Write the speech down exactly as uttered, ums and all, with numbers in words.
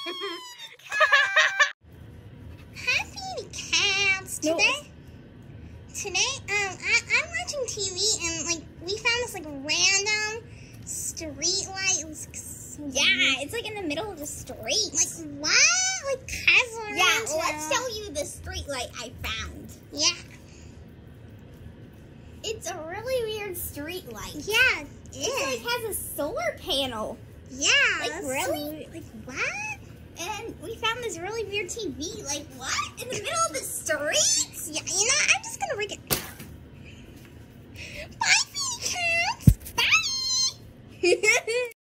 Happy cats. Today, no. today, um, I, I'm watching T V and like we found this like random street light. It was, yeah, it's like in the middle of the street. Like what? Like casual. Yeah, well, let's show you the street light I found. Yeah. It's a really weird street light. Yeah, it, it like has a solar panel. Yeah. Like really? So, like what? And we found this really weird T V. Like what? In the middle of the street? Yeah, you know, I'm just gonna rig it. Bye, Feedy Cats. Bye.